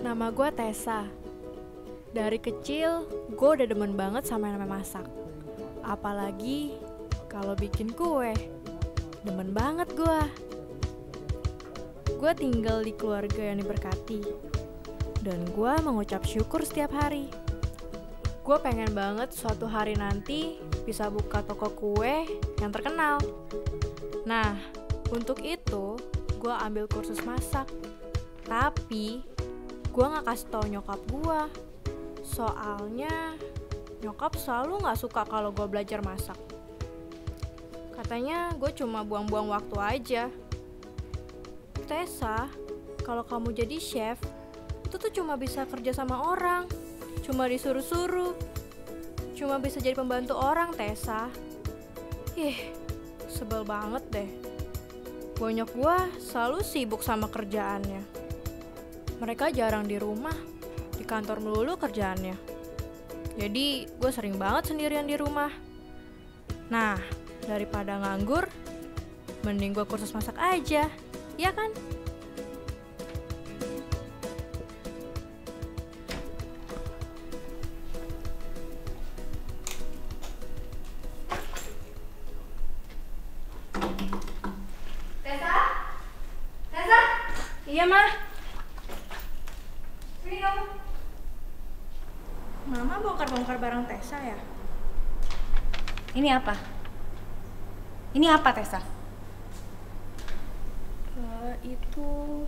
Nama gue Tessa. Dari kecil, gue udah demen banget sama yang namanya masak. Apalagi kalau bikin kue. Demen banget gue. Gue tinggal di keluarga yang diberkati. Dan gue mengucap syukur setiap hari. Gue pengen banget suatu hari nanti bisa buka toko kue yang terkenal. Nah, untuk itu gue ambil kursus masak. Tapi gue gak kasih tau nyokap gue. Soalnya nyokap selalu gak suka kalau gue belajar masak. Katanya gue cuma buang-buang waktu aja. Tessa, kalau kamu jadi chef, itu tuh cuma bisa kerja sama orang, cuma disuruh-suruh, cuma bisa jadi pembantu orang, Tessa. Sebel banget deh. Bonyok gue selalu sibuk sama kerjaannya. Mereka jarang di rumah, di kantor melulu kerjaannya. Jadi gue sering banget sendirian di rumah. Nah, daripada nganggur, mending gue kursus masak aja, ya kan? Tessa? Tessa? Iya, Mah. Sini kamu. Mama bongkar-bongkar barang Tessa ya? Ini apa? Ini apa, Tessa? Itu...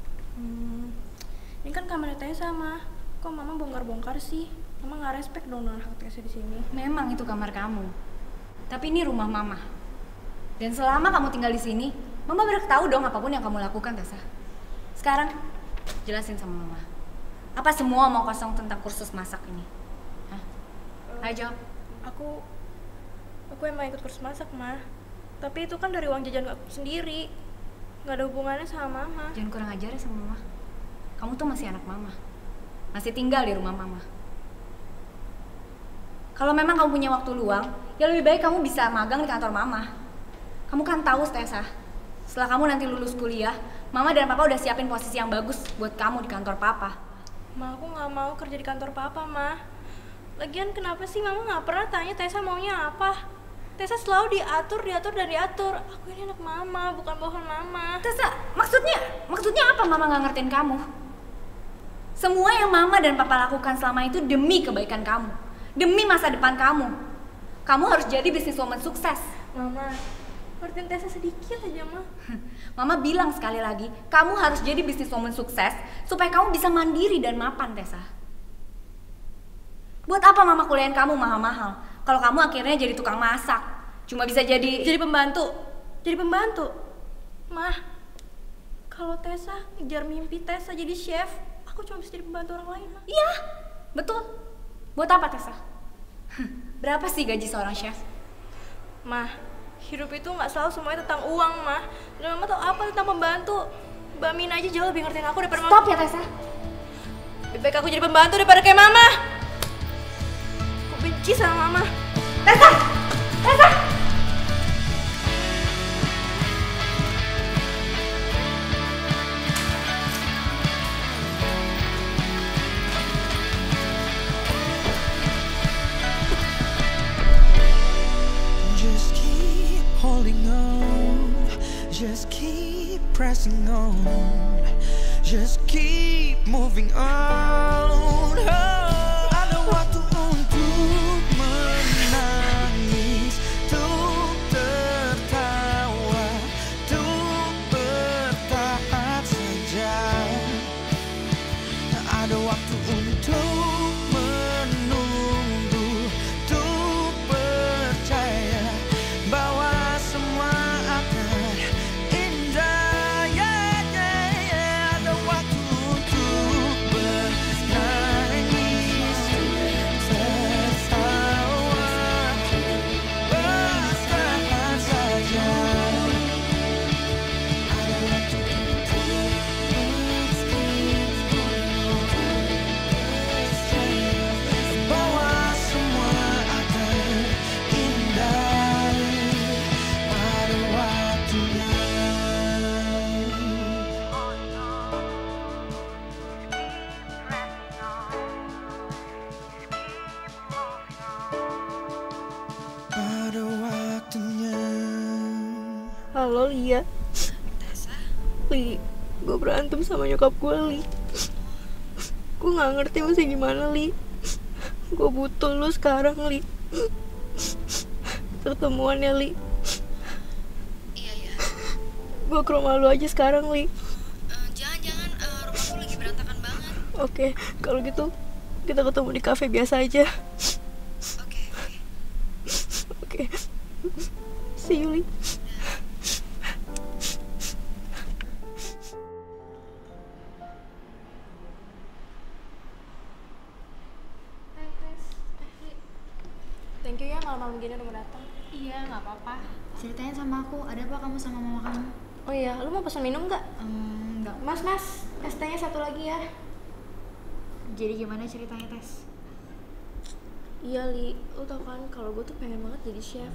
ini kan kamarnya Tessa, Mah. Kok Mama bongkar-bongkar sih? Mama nggak respect dong dengan hak Tessa di sini. Memang itu kamar kamu. Tapi ini rumah Mama. Dan selama kamu tinggal di sini, Mama berhak tahu dong apapun yang kamu lakukan, Tessa. Sekarang, jelasin sama Mama. Apa semua mau kosong tentang kursus masak ini? Hah? Ayo jawab. Aku emang ikut kursus masak, Mah. Tapi itu kan dari uang jajan aku sendiri. Nggak ada hubungannya sama Mama. Jangan kurang ajar ya sama Mama. Kamu tuh masih anak Mama. Masih tinggal di rumah Mama. Kalau memang kamu punya waktu luang, ya lebih baik kamu bisa magang di kantor Mama. Kamu kan tahu, Tessa, setelah kamu nanti lulus kuliah, Mama dan Papa udah siapin posisi yang bagus buat kamu di kantor Papa. Ma, aku nggak mau kerja di kantor Papa, Ma. Lagian kenapa sih Mama nggak pernah tanya Tessa maunya apa? Tessa selalu diatur. Aku ini anak Mama, bukan bawahan Mama. Tessa, maksudnya apa Mama nggak ngertiin kamu? Semua yang Mama dan Papa lakukan selama itu demi kebaikan kamu, demi masa depan kamu. Kamu harus jadi businesswoman sukses. Mama, ngertiin Tessa sedikit aja, Ma. Mama bilang sekali lagi, kamu harus jadi businesswoman sukses supaya kamu bisa mandiri dan mapan, Tessa. Buat apa Mama kuliahin kamu mahal-mahal kalau kamu akhirnya jadi tukang masak? Cuma bisa jadi pembantu. Ma, kalau Tessa ngejar mimpi Tessa jadi chef, aku cuma bisa jadi pembantu orang lain, Ma. Iya, betul. Buat apa, Tessa? Berapa sih gaji seorang chef? Ma, hidup itu nggak selalu semuanya tentang uang, Ma. Dan Mama tau apa tentang pembantu? Mbak Mina aja jauh lebih ngertiin aku daripada Mama. Stop ya, Tessa. Lebih baik aku jadi pembantu daripada kayak Mama. Aku benci sama Mama. Tessa! Tessa! Just keep holding on, just keep pressing on, just keep moving on. Ada waktu untuk menangis, untuk tertawa, untuk bertahan saja. Ada waktu untuk menunggu, untuk percaya bahwa semua akan indah. Ada waktu untuk bernangis, Halo Lia. Tessa? Li, gue berantem sama nyokap gue, Li. Gue gak ngerti mesti gimana, Li. Gue butuh lu sekarang, Li. Pertemuan ya, Li. Iya. Gue ke rumah lu aja sekarang, Li. Jangan-jangan rumahku lagi berantakan banget. Oke, kalau gitu kita ketemu di kafe biasa aja. Oke. Oke. See you, Li. Thank you ya malam-malam gini udah mau datang. Iya, nggak apa-apa. Ceritain sama aku, ada apa kamu sama mama kamu? Oh iya, lu mau pesan minum nggak? Enggak. Mas, es tehnya satu lagi ya. Jadi gimana ceritanya, Tes? Iya, Li. Lu tau kan kalau gue tuh pengen banget jadi chef.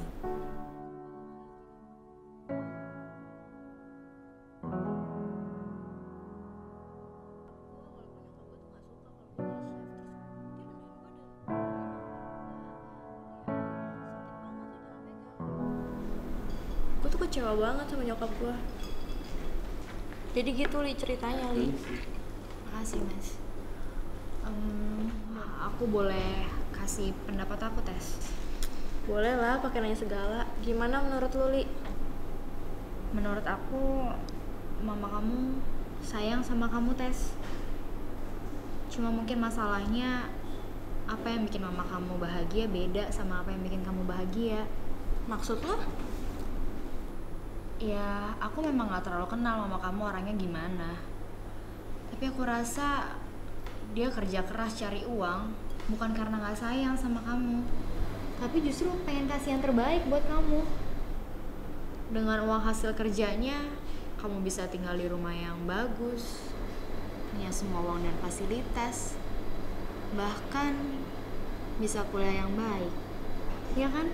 Gue tuh kecewa banget sama nyokap gue. Jadi gitu, Li, ceritanya, Li. Makasih, Mas. Aku boleh kasih pendapat aku, Tes? Boleh lah, pakai nanya segala. Gimana menurut lu, Li? Menurut aku, mama kamu sayang sama kamu, Tes. Cuma mungkin masalahnya apa yang bikin mama kamu bahagia beda sama apa yang bikin kamu bahagia. Maksud lo? Ya, aku memang gak terlalu kenal mama kamu orangnya gimana. Tapi aku rasa dia kerja keras cari uang, bukan karena gak sayang sama kamu, tapi justru pengen kasih yang terbaik buat kamu. Dengan uang hasil kerjanya, kamu bisa tinggal di rumah yang bagus, punya semua uang dan fasilitas, bahkan bisa kuliah yang baik, ya kan?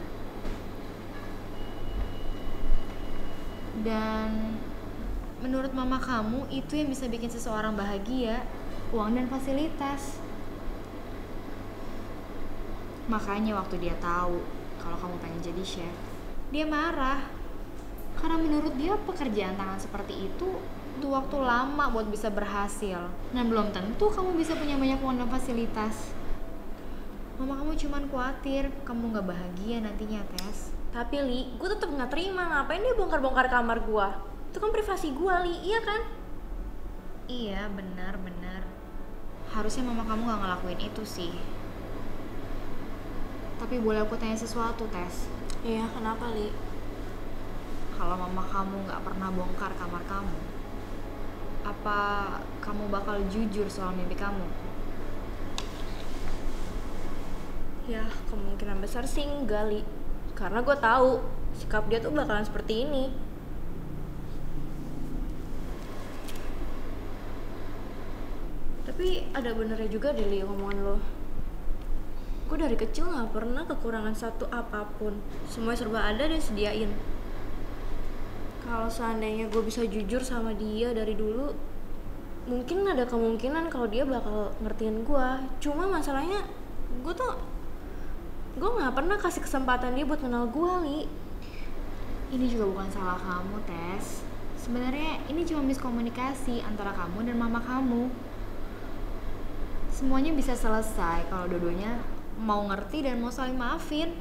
Dan menurut mama kamu, itu yang bisa bikin seseorang bahagia, uang dan fasilitas. Makanya waktu dia tahu kalau kamu pengen jadi chef, dia marah. Karena menurut dia pekerjaan tangan seperti itu butuh waktu lama buat bisa berhasil. Dan belum tentu kamu bisa punya banyak uang dan fasilitas. Mama kamu cuman khawatir kamu gak bahagia nantinya, Tes. Tapi, Li, gue tetep gak terima. Ngapain dia bongkar-bongkar kamar gue? Itu kan privasi gue, Li, iya kan? Iya, benar. Harusnya mama kamu gak ngelakuin itu sih. Tapi boleh aku tanya sesuatu, Tes? Iya, kenapa, Li? Kalau mama kamu gak pernah bongkar kamar kamu, apa kamu bakal jujur soal mimpi kamu? Ya, kemungkinan besar sih enggak, Li. Karena gue tahu sikap dia tuh bakalan seperti ini. Tapi ada benernya juga deh, Li, omongan lo. Gue dari kecil gak pernah kekurangan satu apapun. Semua serba ada dan sediain. Kalau seandainya gue bisa jujur sama dia dari dulu, mungkin ada kemungkinan kalau dia bakal ngertiin gue. Cuma masalahnya gue nggak pernah kasih kesempatan dia buat kenal gue, Li. Ini juga bukan salah kamu, Tes. Sebenarnya ini cuma miskomunikasi antara kamu dan mama kamu. Semuanya bisa selesai kalau dua-duanya mau ngerti dan mau saling maafin.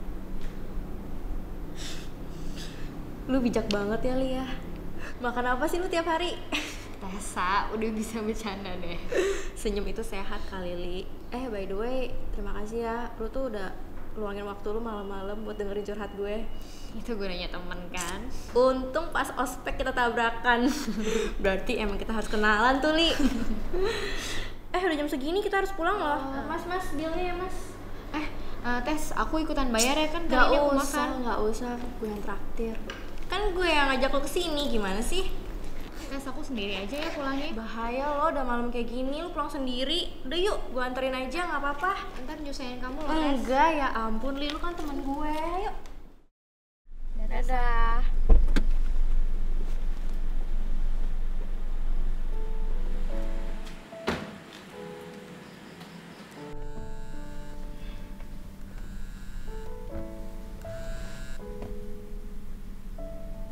Lu bijak banget ya, Li ya. Makan apa sih lu tiap hari? Tessa, udah bisa bercanda deh. Senyum itu sehat kali, Li. By the way, terima kasih ya. Lu tuh udah luangin waktu lu malam-malam buat dengerin curhat gue. Itu gunanya temen kan. Untung pas ospek kita tabrakan. Berarti emang kita harus kenalan tuh, Li. Udah jam segini kita harus pulang loh. Mas, bilnya ya, Mas. Tes, aku ikutan bayar ya kan? Kali ini aku makan. Gak usah, gue yang traktir. Kan gue yang ngajak lo kesini, gimana sih? Tes, aku sendiri aja ya pulangnya. Bahaya lo, udah malam kayak gini, lo pulang sendiri. Udah yuk, gue anterin aja, gak apa-apa. Ntar nyusahin kamu loh, Tes. Enggak, ya ampun, Li, lo kan temen gue. Yuk. Dadah.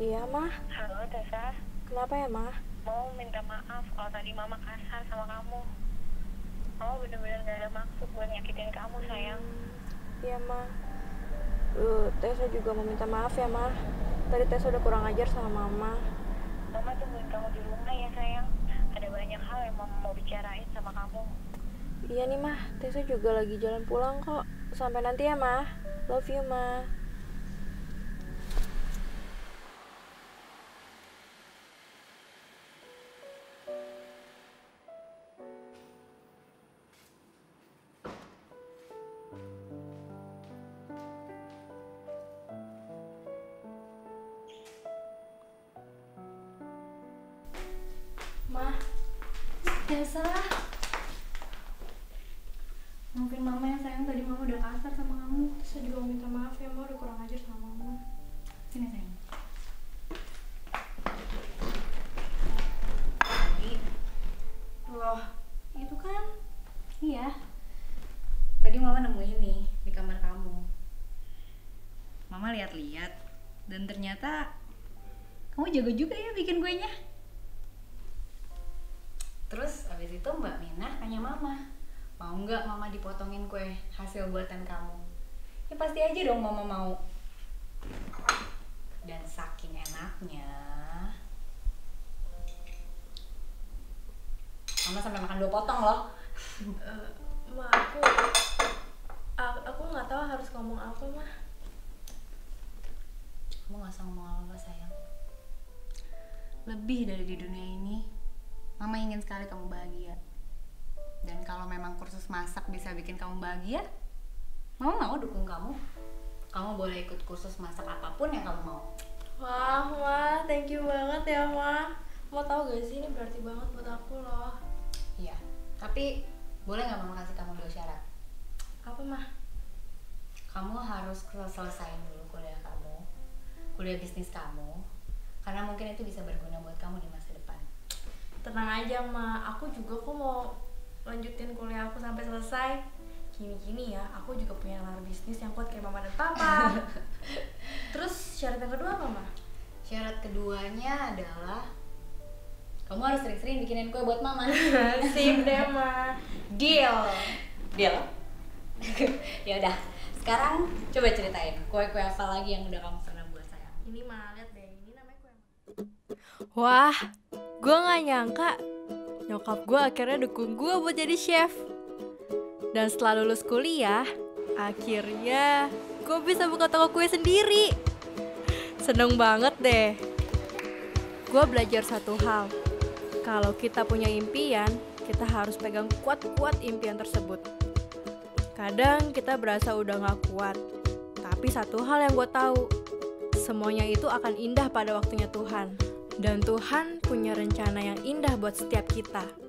Iya, Mah. Halo Tessa, Kenapa ya, Mah? mau minta maaf kalau tadi mama kasar sama kamu. Mama bener-bener gak ada maksud buat nyakitin kamu sayang. Iya, Mah. Tessa juga mau minta maaf ya, Mah. Tadi Tessa udah kurang ajar sama Mama. Mama tungguin kamu di rumah ya sayang. Ada banyak hal yang mama mau bicarain sama kamu. Iya nih, Mah. Tessa juga lagi jalan pulang kok. Sampai nanti ya, Mah. Love you, Mah. Mah, Tessa, maafin mama ya sayang, tadi mama udah kasar sama kamu. Tessa juga mau minta maaf ya, Mah. Udah kurang ajar sama Mama. Sini sayang. Loh, itu kan. Iya. Tadi mama nemuin nih di kamar kamu. Mama lihat-lihat dan ternyata kamu jago juga ya bikin kuenya. Terus abis itu Mbak Minah tanya mama, mau nggak mama dipotongin kue hasil buatan kamu? Ya pasti aja dong mama mau. Dan saking enaknya, mama sampai makan 2 potong loh. Ma, aku nggak tahu harus ngomong apa, Mah. Kamu gak usah ngomong apa-apa sayang. Lebih dari di dunia ini, mama ingin sekali kamu bahagia. Dan kalau memang kursus masak bisa bikin kamu bahagia, mama mau dukung kamu. Kamu boleh ikut kursus masak apapun yang kamu mau. Wah, Ma, thank you banget ya, Ma. Mau tahu gak sih, ini berarti banget buat aku loh. Iya, tapi boleh gak mama kasih kamu 2 syarat? Apa, Mah? Kamu harus selesaiin dulu kuliah kamu, kuliah bisnis kamu, karena mungkin itu bisa berguna buat kamu di masa depan. Tenang aja, Ma. Aku juga kok mau lanjutin kuliah aku sampai selesai. Gini-gini ya, aku juga punya nalar bisnis yang kuat kayak Mama dan Papa. Terus syarat yang kedua apa, Ma? Syarat keduanya adalah kamu harus sering-sering bikinin kue buat mama. Sip deh, Ma. Deal. Deal. Ya udah. Sekarang coba ceritain kue-kue apa lagi yang udah kamu pernah buat sayang. Ini, Ma, lihat deh. Ini namanya kue. Wah, gue nggak nyangka nyokap gue akhirnya dukung gue buat jadi chef. Dan setelah lulus kuliah, akhirnya gue bisa buka toko kue sendiri. Seneng banget deh. Gue belajar satu hal. Kalau kita punya impian, kita harus pegang kuat-kuat impian tersebut. Kadang kita berasa udah gak kuat. Tapi satu hal yang gue tahu, semuanya itu akan indah pada waktunya Tuhan. Dan Tuhan punya rencana yang indah buat setiap kita.